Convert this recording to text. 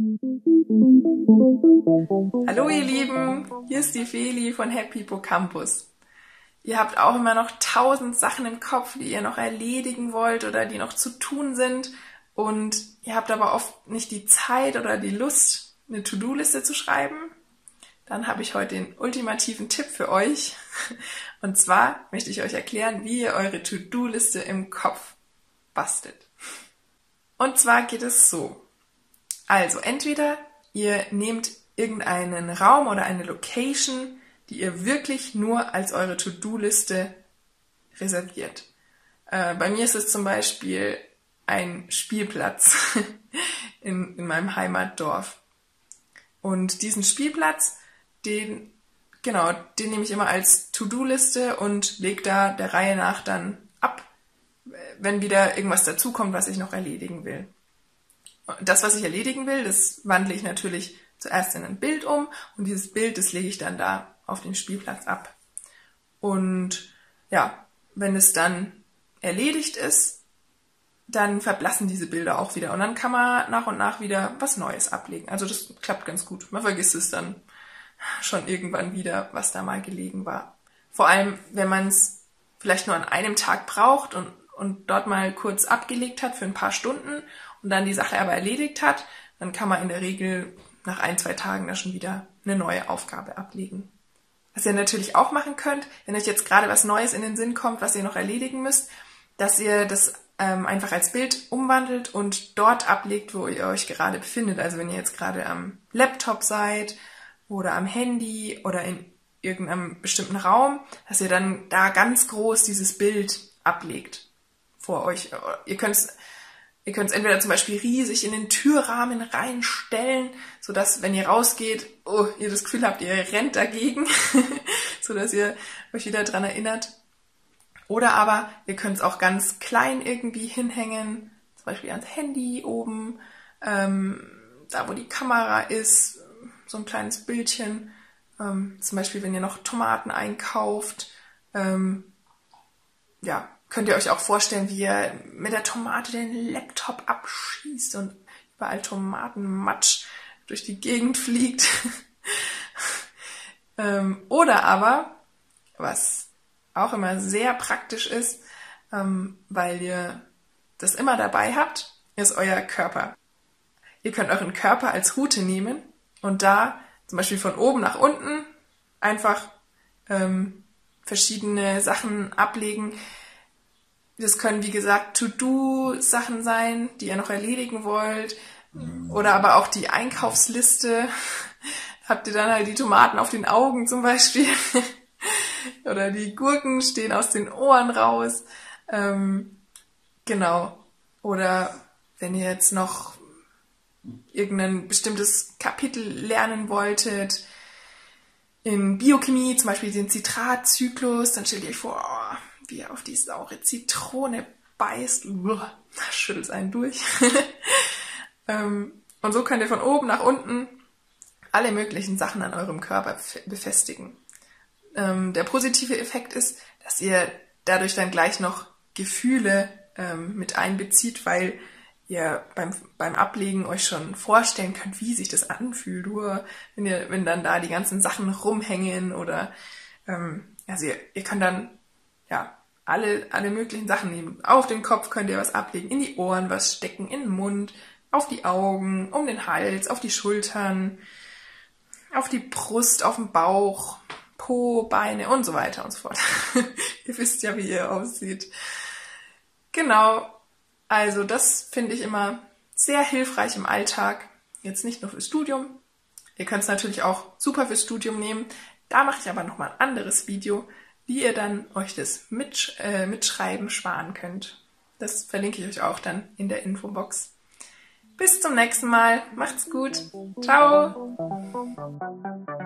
Hallo ihr Lieben, hier ist die Feli von Happy Hippocampus. Ihr habt auch immer noch 1000 Sachen im Kopf, die ihr noch erledigen wollt oder die noch zu tun sind und ihr habt aber oft nicht die Zeit oder die Lust, eine To-Do-Liste zu schreiben. Dann habe ich heute den ultimativen Tipp für euch. Und zwar möchte ich euch erklären, wie ihr eure To-Do-Liste im Kopf bastelt. Und zwar geht es so. Also entweder ihr nehmt irgendeinen Raum oder eine Location, die ihr wirklich nur als eure To-Do-Liste reserviert. Bei mir ist es zum Beispiel ein Spielplatz in meinem Heimatdorf. Und diesen Spielplatz, den nehme ich immer als To-Do-Liste und lege da der Reihe nach dann ab, wenn wieder irgendwas dazukommt, was ich noch erledigen will. Das, was ich erledigen will, das wandle ich natürlich zuerst in ein Bild um und dieses Bild, das lege ich dann da auf den Spielplatz ab. Und ja, wenn es dann erledigt ist, dann verblassen diese Bilder auch wieder und dann kann man nach und nach wieder was Neues ablegen. Also das klappt ganz gut. Man vergisst es dann schon irgendwann wieder, was da mal gelegen war. Vor allem, wenn man es vielleicht nur an einem Tag braucht und dort mal kurz abgelegt hat für ein paar Stunden und dann die Sache aber erledigt hat, dann kann man in der Regel nach 1-2 Tagen da schon wieder eine neue Aufgabe ablegen. Was ihr natürlich auch machen könnt, wenn euch jetzt gerade was Neues in den Sinn kommt, was ihr noch erledigen müsst, dass ihr das einfach als Bild umwandelt und dort ablegt, wo ihr euch gerade befindet. Also wenn ihr jetzt gerade am Laptop seid oder am Handy oder in irgendeinem bestimmten Raum, dass ihr dann da ganz groß dieses Bild ablegt vor euch. Ihr könnt es entweder zum Beispiel riesig in den Türrahmen reinstellen, sodass, wenn ihr rausgeht, ihr das Gefühl habt, ihr rennt dagegen, sodass ihr euch wieder dran erinnert. Oder aber ihr könnt es auch ganz klein irgendwie hinhängen, zum Beispiel ans Handy oben, da wo die Kamera ist, so ein kleines Bildchen. Zum Beispiel, wenn ihr noch Tomaten einkauft, könnt ihr euch auch vorstellen, wie ihr mit der Tomate den Laptop abschießt und überall Tomatenmatsch durch die Gegend fliegt. Oder aber, was auch immer sehr praktisch ist, weil ihr das immer dabei habt, ist euer Körper. Ihr könnt euren Körper als Route nehmen und da zum Beispiel von oben nach unten einfach verschiedene Sachen ablegen. Das können, wie gesagt, To-Do-Sachen sein, die ihr noch erledigen wollt. Oder aber auch die Einkaufsliste. Habt ihr dann halt die Tomaten auf den Augen zum Beispiel. Oder die Gurken stehen aus den Ohren raus. Oder wenn ihr jetzt noch irgendein bestimmtes Kapitel lernen wolltet, in Biochemie, zum Beispiel den Zitratzyklus, dann stellt ihr euch vor, wie er auf die saure Zitrone beißt. Schüttelt es einen durch. Und so könnt ihr von oben nach unten alle möglichen Sachen an eurem Körper befestigen. Der positive Effekt ist, dass ihr dadurch dann gleich noch Gefühle mit einbezieht, weil ihr beim Ablegen euch schon vorstellen könnt, wie sich das anfühlt, wenn dann da die ganzen Sachen rumhängen oder ihr könnt dann alle möglichen Sachen nehmen. Auf den Kopf könnt ihr was ablegen, in die Ohren was stecken, in den Mund, auf die Augen, um den Hals, auf die Schultern, auf die Brust, auf den Bauch, Po, Beine und so weiter und so fort. Ihr wisst ja, wie ihr aussieht. Genau, also das finde ich immer sehr hilfreich im Alltag. Jetzt nicht nur fürs Studium. Ihr könnt es natürlich auch super fürs Studium nehmen. Da mache ich aber nochmal ein anderes Video, wie ihr dann euch das Mitschreiben sparen könnt. Das verlinke ich euch auch dann in der Infobox. Bis zum nächsten Mal. Macht's gut. Ciao.